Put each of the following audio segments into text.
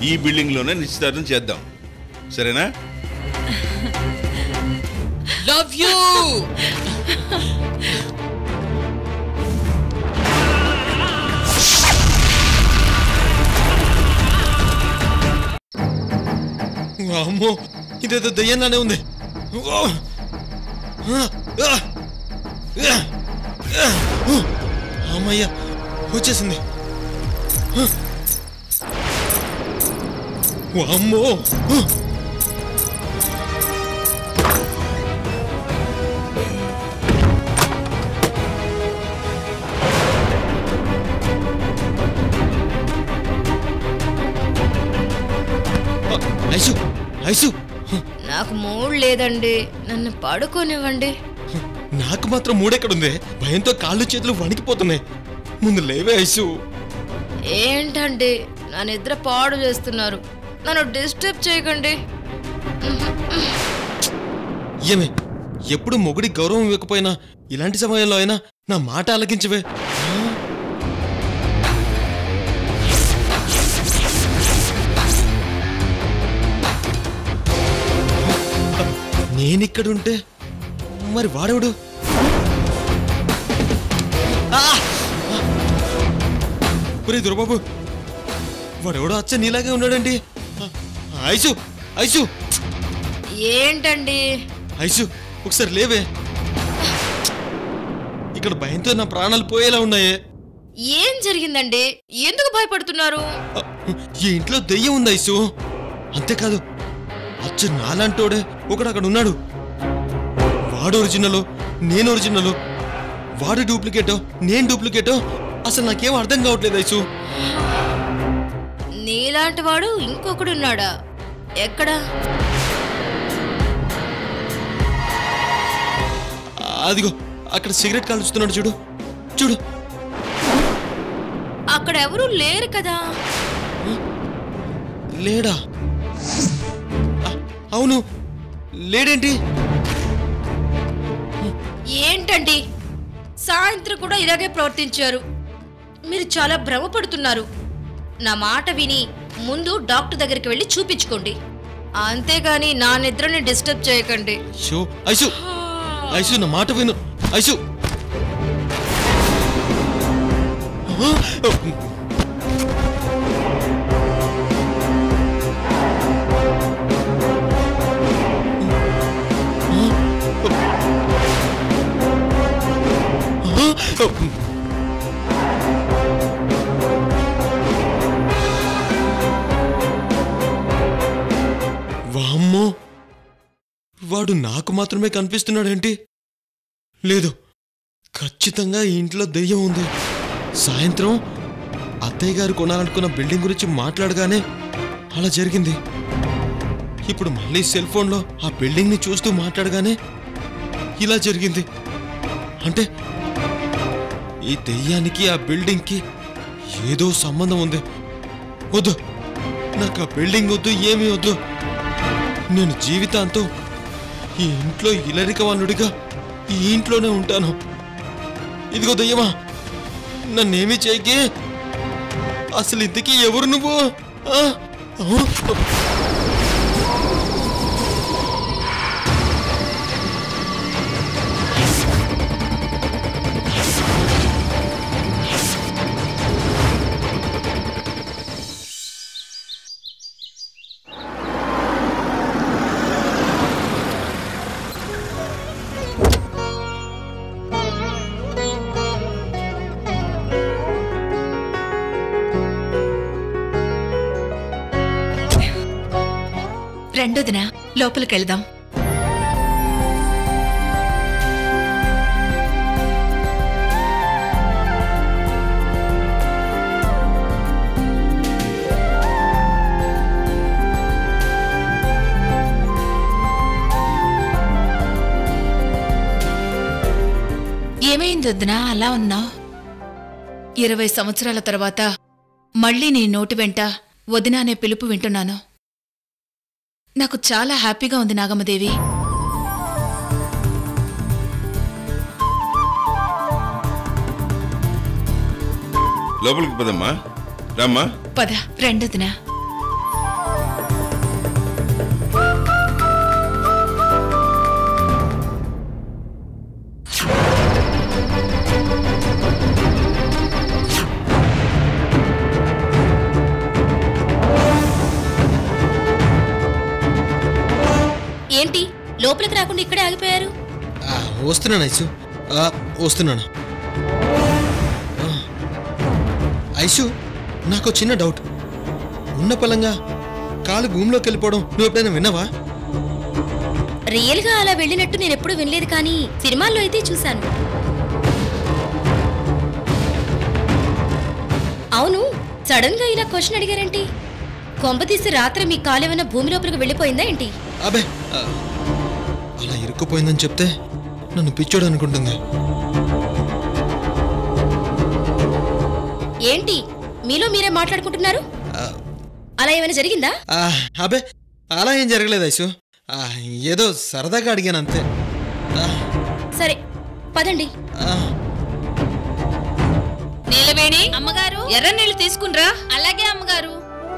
ఈ బిల్డింగ్ లోనే నిశ్చితార్థం చేద్దాం, సరేనా? Love you. అమ్మో, ఇదేదో దయ్యంలానే ఉంది. అమ్మయ్యా, వచ్చేసింది. అమ్మో, ఐసు ఐసు, నాకు మూడ్ లేదండి, నన్ను పడుకోనివ్వండి. నాకు మాత్రం మూడెక్కడుంది? భయంతో కాళ్ళు చేతులు వణికిపోతున్నాయి. ముందు లేవే ఐసు. ఏంటండి నా నిద్ర పాడు చేస్తున్నారు, నన్ను డిస్టర్బ్ చేయకండి. ఏమే, ఎప్పుడు మొగుడి గౌరవం ఇవ్వకపోయినా ఇలాంటి సమయంలో అయినా నా మాట ఆలకించవే. నేనిక్కడుంటే మరి వాడెవడు? పురి దుర్బాబు, వాడెవడో అచ్చ నీలాగే ఉన్నాడండి. ఐసు ఐసు ఏంటండి? ఐసు, ఒకసారి లేవే. ఇక్కడ భయంతో నా ప్రాణాలు పోయేలా ఉన్నాయే. ఏం జరిగిందండి? ఎందుకు భయపడుతున్నారు? ఈ ఇంట్లో దెయ్యం ఉంది ఐసు. అంతేకాదు, అచ్చ నాలంటోడే ఒకడు అక్కడ ఉన్నాడు. వాడు ఒరిజినలో, నేను ఒరిజినలో, వాడు డూప్లికేటో, నేను డూప్లికేటో అసలు నాకేం అర్థం కావట్లేదు ఐసు. నీలాంటి వాడు ఇంకొకడున్నాడా? ఎక్కడా? అదిగో అక్కడ సిగరెట్ కాలుస్తున్నాడు, చూడు చూడు. అక్కడ ఎవరూ లేరు కదా? లేడా? అవును, లేడేంటి? ఏంటండి, సాయంత్రం కూడా ఇలాగే ప్రవర్తించారు. మీరు చాలా భ్రమపడుతున్నారు. నా మాట విని ముందు డాక్టర్ దగ్గరికి వెళ్ళి చూపించుకోండి, అంతేగాని నా నిద్రని డిస్టర్బ్ చేయకండి. ఐసు ఐసు, నా మాట విను ఐసు. వామ్మో, వాడు నాకు మాత్రమే కనిపిస్తున్నాడేంటి? లేదు, ఖచ్చితంగా ఈ ఇంట్లో దెయ్యం ఉంది. సాయంత్రం అత్తయ్య గారు కొనాలనుకున్న బిల్డింగ్ గురించి మాట్లాడగానే అలా జరిగింది. ఇప్పుడు మళ్ళీ సెల్ ఫోన్లో ఆ బిల్డింగ్ని చూస్తూ మాట్లాడగానే ఇలా జరిగింది. అంటే ఈ దెయ్యానికి ఆ బిల్డింగ్కి ఏదో సంబంధం ఉంది. వద్దు, నాకు ఆ బిల్డింగ్ వద్దు, ఏమీ వద్దు. నేను జీవితాంతం ఈ ఇంట్లో ఇలరికవాణుడిగా ఈ ఇంట్లోనే ఉంటాను. ఇదిగో దయ్యమా, నన్నేమీ చేయకే. అసలు ఇంతకీ ఎవరు నువ్వు? రెండోదిన లోపలికెళ్దాం. ఏమైందొద్దునా అలా ఉన్నావు? 20 సంవత్సరాల తర్వాత మళ్ళీ నీ నోటి వెంట వదినా అనే పిలుపు వింటున్నాను. నాకు చాలా హ్యాపీగా ఉంది నాగమ్మదేవి. లోపలికి పదమ్మా, రామ్మా. పద రెండోదినా. ఏంటి లోపలికి రాకుండా ఇక్కడే ఆగిపోయారు? వస్తున్నాను ఐసు, వస్తున్నాను. ఐసు, నాకు చిన్న డౌట్. ఉన్న పలంగా కాలు భూమిలోకి వెళ్ళిపోవడం నువ్వు ఎప్పుడైనా విన్నావా? రియల్ గా అలా వెళ్ళినట్టు నేను ఎప్పుడూ వినలేదు, కానీ సినిమాల్లో అయితే చూశాను. అవును, సడన్ గా ఇలా క్వశ్చన్ అడిగారేంటి? కొంపతీసి రాత్రి మీ కాలు ఏమైనా భూమి లోపలికి వెళ్ళిపోయిందా ఏంటి? అబే, అలా ఇరుక్కుపోయిందని చెప్తే నన్ను పిచ్చోడు అనుకుంటుంది. ఏంటి మీలో మీరే మాట్లాడుకుంటున్నారు? అలా ఏమైనా జరిగిందా? అబే, అలా ఏం జరగలేదు ఐసు. ఏదో సరదాగా అడిగాను అంతే. సరే పదండి. నీలవేణి అమ్మగారు, ఎర్ర నీళ్లు తీసుకునిరా. అలాగే అమ్మగారు.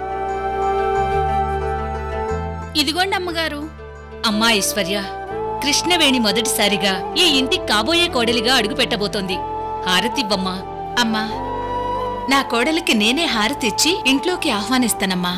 ఇదిగోండి అమ్మగారు. అమ్మా ఐశ్వర్య, కృష్ణవేణి మొదటిసారిగా ఈ ఇంటికి కాబోయే కోడలిగా అడుగు పెట్టబోతోంది. హారతివ్వమ్మా. అమ్మా, నా కోడలికి నేనే హారతిచ్చి ఇంట్లోకి ఆహ్వానిస్తానమ్మా.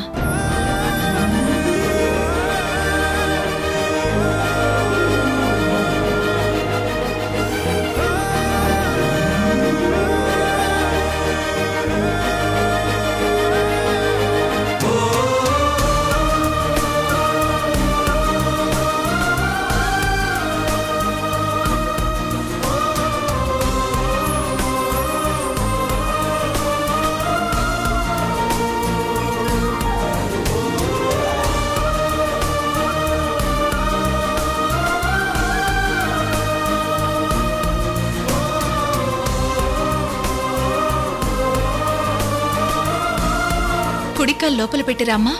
కుడికాలు లోపల పెట్టిరామ్మా.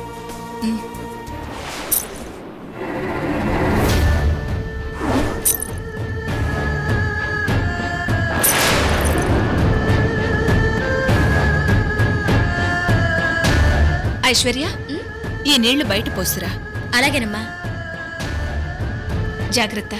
ఐశ్వర్య, ఈ నీళ్లు బయట పోసిరా. అలాగేనమ్మా. జాగ్రత్త.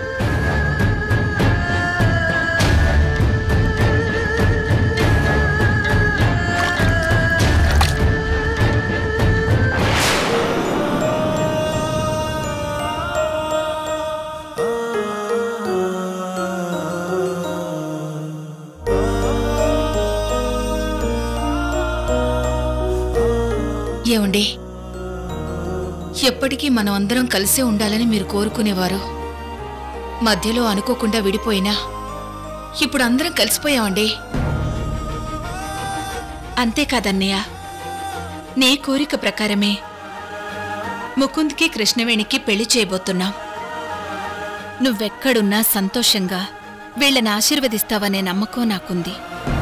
ఏమండి, ఎప్పటికీ మనం అందరం కలిసే ఉండాలని మీరు కోరుకునేవారు. మధ్యలో అనుకోకుండా విడిపోయినా ఇప్పుడు అందరం కలిసిపోయామండి. అంతేకాదన్నయ్య, నీ కోరిక ప్రకారమే ముకుంద్కి కృష్ణవేణికి పెళ్లి చేయబోతున్నాం. నువ్వెక్కడున్నా సంతోషంగా వీళ్ళని ఆశీర్వదిస్తావనే నమ్మకం నాకుంది.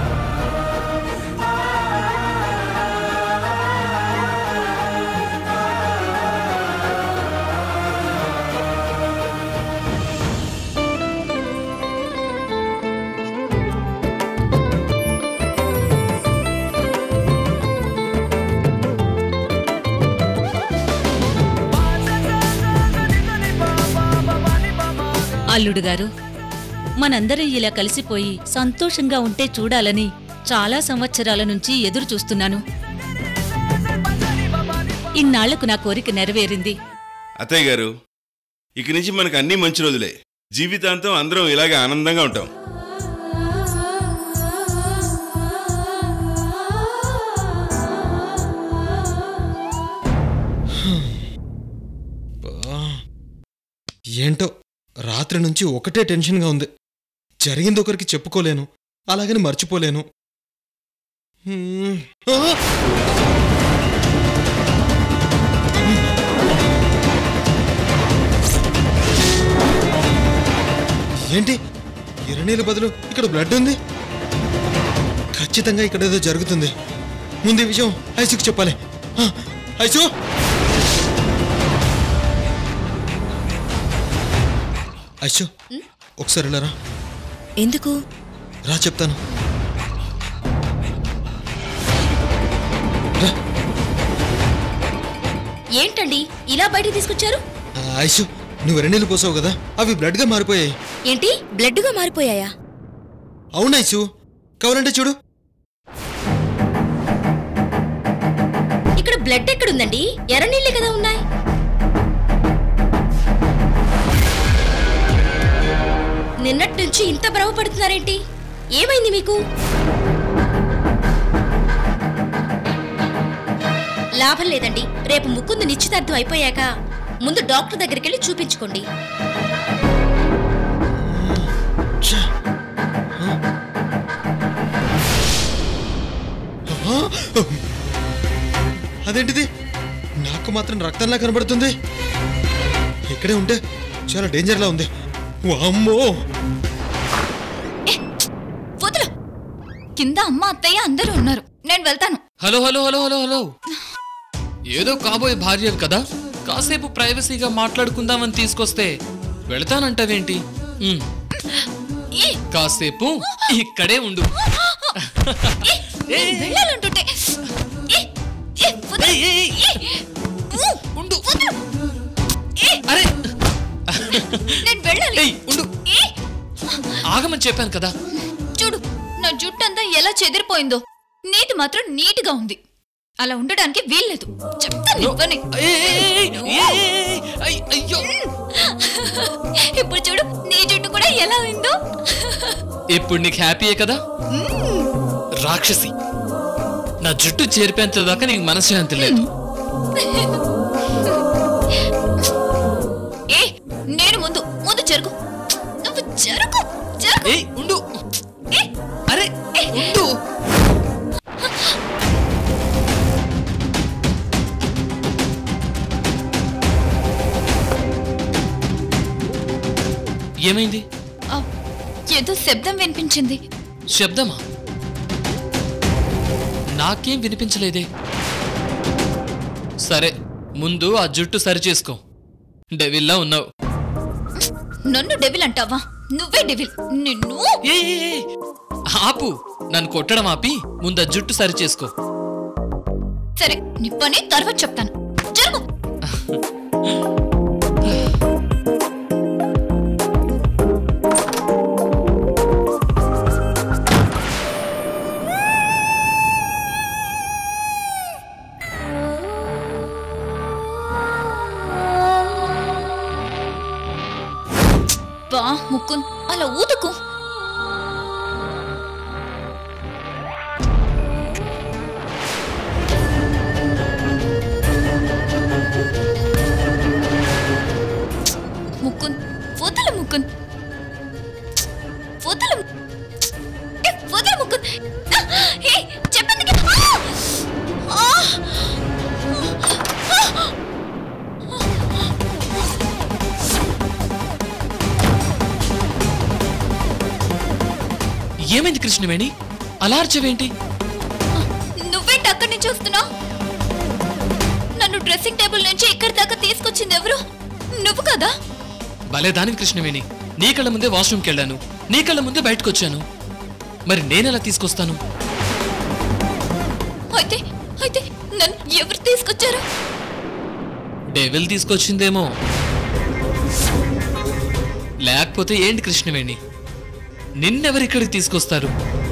అల్లుడు గారు, మనందరం ఇలా కలిసిపోయి సంతోషంగా ఉంటే చూడాలని చాలా సంవత్సరాల నుంచి ఎదురు చూస్తున్నాను. ఇన్నాళ్లకు నా కోరిక నెరవేరింది. అత్తయ్య గారు, ఇక నుంచి మనకు అన్ని మంచి రోజులే. జీవితాంతం అందరం ఇలాగే ఆనందంగా ఉంటాం. ఏంటో రాత్రి నుంచి ఒకటే టెన్షన్గా ఉంది. జరిగింది ఒకరికి చెప్పుకోలేను, అలాగని మర్చిపోలేను. ఏంటి, ఎర్రనీళ్ళ బదులు ఇక్కడ బ్లడ్ ఉంది? ఖచ్చితంగా ఇక్కడ ఏదో జరుగుతుంది. ముందు ఈ విషయం ఐసుకు చెప్పాలి. ఐసు, ఐసు, ఒకసారి వెళ్ళరా. ఎందుకు? రా చెప్తాను. ఏంటండి ఇలా బయటికి తీసుకొచ్చారు? ఐసు, నువ్వు ఎర్రనీళ్ళు పోసావు కదా, అవి బ్లడ్గా మారిపోయాయి. ఏంటి బ్లడ్గా మారిపోయాయా? అవునా ఐసు? కావాలంటే చూడు. ఇక్కడ బ్లడ్ ఎక్కడుందండి? ఎర్రనీళ్ళే కదా ఉన్నాయి. నిన్నటి నుంచి ఇంత భ్రమపడుతున్నారేంటి? ఏమైంది మీకు? లాభం లేదండి. రేపు ముకుందు నిశ్చితార్థం అయిపోయాక ముందు డాక్టర్ దగ్గరికి వెళ్ళి చూపించుకోండి. అదేంటిది? నాకు మాత్రం రక్తంలా కనబడుతుంది. ఇక్కడే ఉంటే చాలా డేంజర్లా ఉంది. వామ్మో! వదులు. కింద అమ్మ అత్తయ్య అందరూ ఉన్నారు, నేను వెళ్తాను. Hello hello hello hello hello, ఏదో కాబోయే భార్యవి కదా, కాసేపు ప్రైవసీగా మాట్లాడుకుందామని తీసుకొస్తే వెళతానంటావేంటి? కాసేపు ఇక్కడే ఉండు. వెళ్ళాలంటుంటే ఉండు. అరే నేను వెళ్ళాలి. ఉండు, ఆగమని చెప్పాను కదా. చూడు, నా జుట్టంతా ఎలా చెదిరిపోయిందో. నీటి మాత్రం నీట్గా ఉంది. అలా ఉండడానికి వీల్లేదు. చెప్తాను. అయ్యో, ఇప్పుడు చూడు, నీ జుట్టు కూడా ఎలా అయిందో. ఇప్పుడు నీకు హ్యాపీయే కదా? రాక్షసి, నా జుట్టు చేరిపోయేంత దాకా నీకు మనశ్శాంతి లేదు. నేను ముందు ముందు జరుగు. నువ్వు జరుగు. ఉండు. అరే ఉండు. ఏమైంది? ఏదో శబ్దం వినిపించింది. శబ్దమా? నాకేం వినిపించలేదే. సరే, ముందు ఆ జుట్టు సరిచేసుకో. డెవిల్లా ఉన్నావు. నన్ను డెవిల్ అంటావా? నువ్వే డెవిల్. నిన్ను. ఆపు. నన్ను కొట్టడం ఆపి ముందు ఆ జుట్టు సరిచేసుకో. సరే, నీ పని తర్వాత చెప్తాను. జరుగు. ముకుంద్, అలా ఊదుకు. ముకుంద్, వదలు ముకుంద్. వదలు. వదలు ముకుంద్. చెప్పండి. ఏమైంది కృష్ణవేణి? అలా అర్చవేంటి? నువ్వేంటి అక్కడి నుంచి వస్తున్నావు? నన్ను డ్రెస్సింగ్ టేబుల్ నుంచి ఇక్కడి దాకా తీసుకొచ్చింది ఎవరు? నువ్వు కదా? భలే దానికి కృష్ణవేణి. నీ కళ్ళ ముందే వాష్రూమ్కి వెళ్ళాను, నీ కళ్ళ ముందే బయటకు వచ్చాను. మరి నేనెలా తీసుకొస్తాను? అయితే నన్ను ఎవరు తీసుకొచ్చారు? డెవిల్ తీసుకొచ్చిందేమో. లేకపోతే ఏంటి కృష్ణవేణి, నిన్నెవరిక్కడికి తీసుకొస్తారు?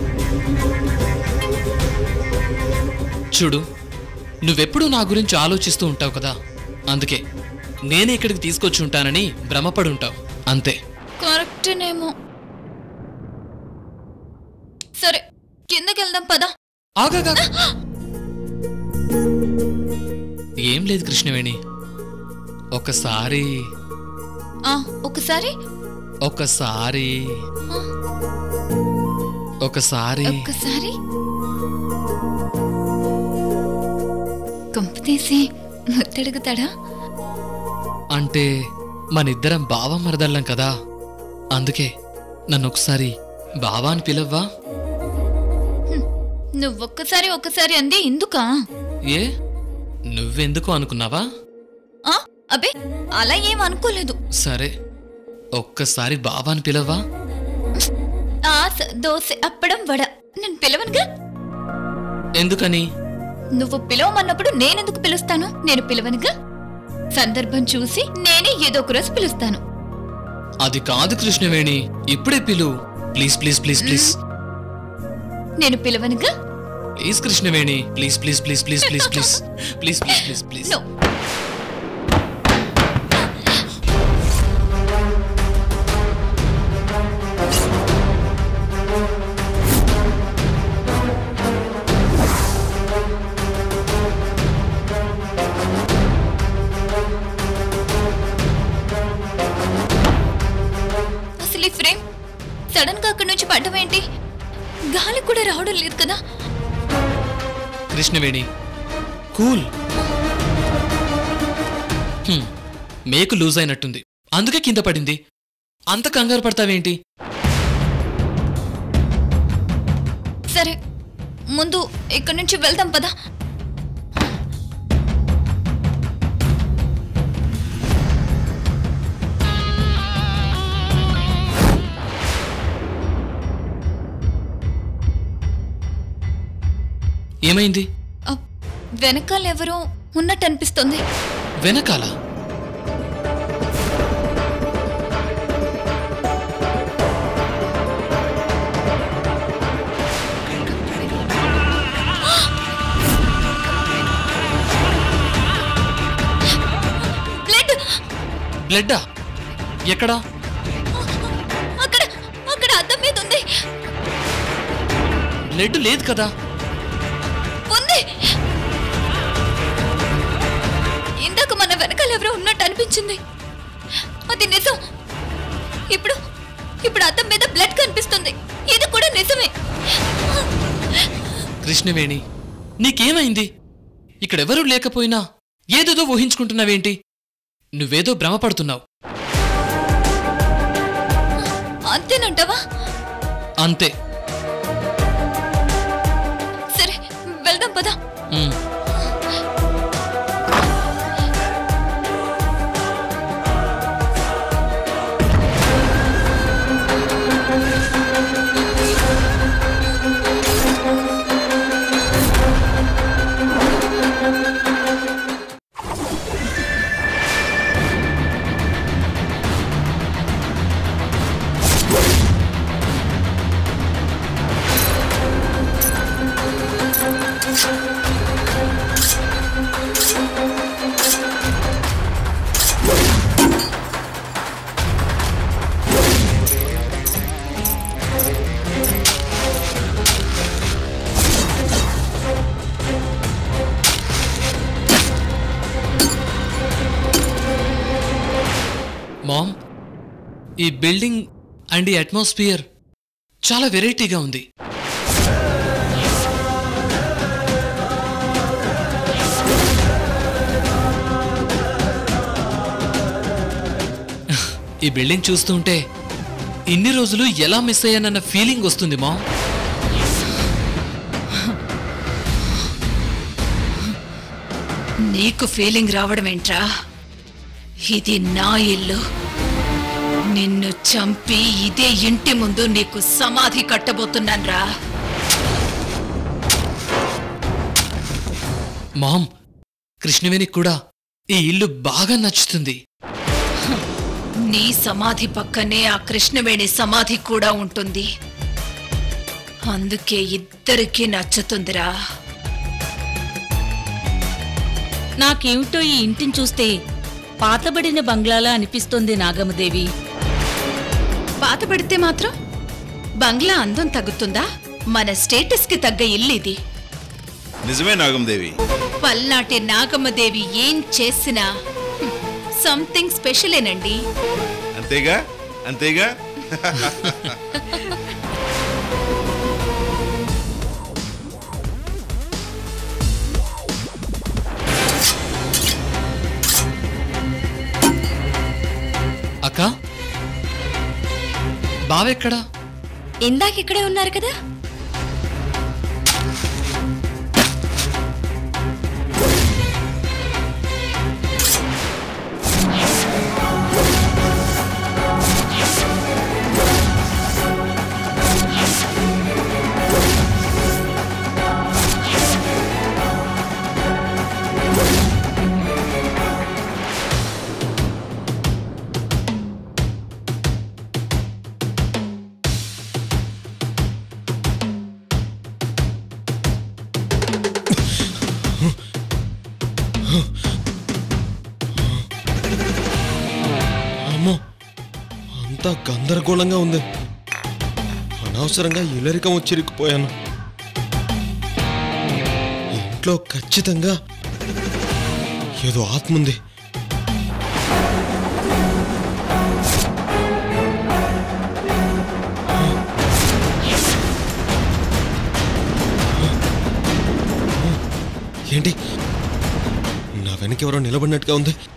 చూడు, నువ్వెప్పుడూ నా గురించి ఆలోచిస్తూ ఉంటావు కదా, అందుకే నేనే ఇక్కడికి తీసుకొచ్చి ఉంటానని భ్రమపడి ఉంటావు అంతే. కరెక్టేనేమో. సరే, కిందకి వెళ్దాం పదా. ఆగా. ఏం లేదు కృష్ణవేణి, ఒకసారి ఒకసారి ఒకసారి ఒకసారి ఒక్కసారి కంపు తీసి ముద్దడుగుతాడా? అంటే మనిద్దరం బావ మరదళ్ళం కదా, అందుకే నన్ను ఒకసారి బావా అని పిలవ్వా? నువ్వొక్కసారి ఒకసారి అంది ఎందుకా? ఏ, నువ్వెందుకు అనుకున్నావా? అబే, అలా ఏం అనుకోలేదు. సరే, ఒక్కసారి బావా అని పిలవ్వా? ఆశ, దోశ, అప్పడం, వడ. నేను పిలవనుగా. ఎందుకని? నువ్వు పిలవమన్నప్పుడు నేనెందుకు పిలుస్తాను? నేను పిలవనుగా. సందర్భం చూసి నేనే ఏదో ఒక రోజు పిలుస్తాను. అది కాదు కృష్ణవేణి, ఇప్పుడే పిలు. ప్లీజ్ ప్లీజ్ ప్లీజ్ ప్లీజ్ నేను పిలవనుగా. Please Krishnaveni, please please please please please please please please please please. No. అసలు ఈ ఫ్రేమ్ సడన్ గా అక్కడి నుంచి పడ్డం ఏంటి? గాలి కూడా రావడం లేదు కదా. కృష్ణవేణి కూల్. మేకు లూజ్ అయినట్టుంది, అందుకే కింద పడింది. అంత కంగారు పడతావేంటి? సరే, ముందు ఇక్కడి నుంచి వెళ్దాం పదా. ఏమైంది? వెనకాల ఎవరో ఉన్నట్టు అనిపిస్తుంది. వెనకాల? బ్లడ్. బ్లడ్డా? ఎక్కడా? అక్కడ అక్కడ అద్దం మీద ఉంది. బ్లడ్ లేదు కదా. ఉంది. ఇందాక మన వెనకాల ఎవరో ఉన్నట్టు అనిపించింది. అది నిజం. ఇప్పుడు ఇప్పుడు అద్దం మీద బ్లడ్ కనిపిస్తుంది. ఇది కూడా నిజమే. కృష్ణవేణి నీకేమైంది? ఇక్కడెవరూ లేకపోయినా ఏదేదో ఊహించుకుంటున్నావేంటి? నువ్వేదో భ్రమపడుతున్నావు. అంతేనంటావా? అంతే. సరే, వెళ్దాం పదా. మామ్, ఈ బిల్డింగ్ అండ్ ఈ అట్మాస్ఫియర్ చాలా వెరైటీగా ఉంది. ఈ బిల్డింగ్ చూస్తుంటే ఇన్ని రోజులు ఎలా మిస్ అయ్యానన్న ఫీలింగ్ వస్తుంది మామ్. నీకు ఫీలింగ్ రావడం ఏంట్రా? ఇది నా ఇల్లు. నిన్ను చంపి ఇదే ఇంటి ముందు నీకు సమాధి కట్టబోతున్నాన్రా. మామ్, కృష్ణవేణికి కూడా ఈ ఇల్లు బాగా నచ్చుతుంది. నీ సమాధి పక్కనే ఆ కృష్ణవేణి సమాధి కూడా ఉంటుంది. అందుకే ఇద్దరికీ నచ్చుతుందిరా. నాకేమిటో ఈ ఇంటిని చూస్తే పాతబడిన బంగ్లాలా అనిపిస్తోంది నాగమదేవి. పాతబడితే మాత్రం బంగ్లా అందం తగ్గుతుందా? మన స్టేటస్ కి తగ్గ ఇల్లు ఇది. నిజమే నాగందేవి. పల్నాటి నాగమ్మదేవి ఏం చేసినా సంథింగ్ స్పెషలేనండి. అంతేగా అంతేగా. అక్క, బావెక్కడా? ఇందాకిక్కడే ఉన్నారు కదా. అంతా గందరగోళంగా ఉంది. అనవసరంగా ఇల్లరికం వచ్చిరికిపోయాను. ఇంట్లో ఖచ్చితంగా ఏదో ఆత్ముంది. ఏంటి నా వెనకెవరో నిలబడినట్టుగా ఉంది.